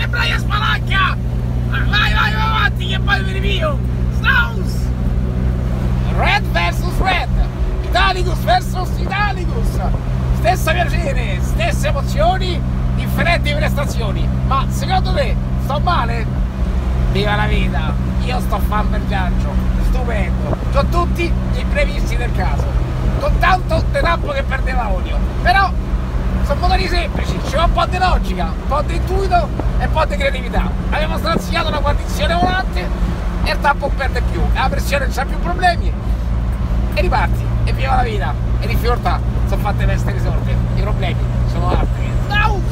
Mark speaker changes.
Speaker 1: Brian Spalacca! Vai avanti che poi mi rivio! Strauss! Red vs Red! Italicus vs Italicus! Stessa piacere, stesse emozioni, differenti prestazioni. Ma secondo te sto male? Viva la vita! Io sto a fare un viaggio stupendo, con tutti gli imprevisti del caso, con tanto di tempo che perdeva olio, però sono motori semplici, ci va un po' di logica, un po' di intuito e un po' di creatività. Abbiamo strazziato una guarnizione volante e il tappo non perde più, la pressione non c'ha più problemi e riparti, e viva la vita, e difficoltà sono fatte per essere risolte, i problemi sono altri.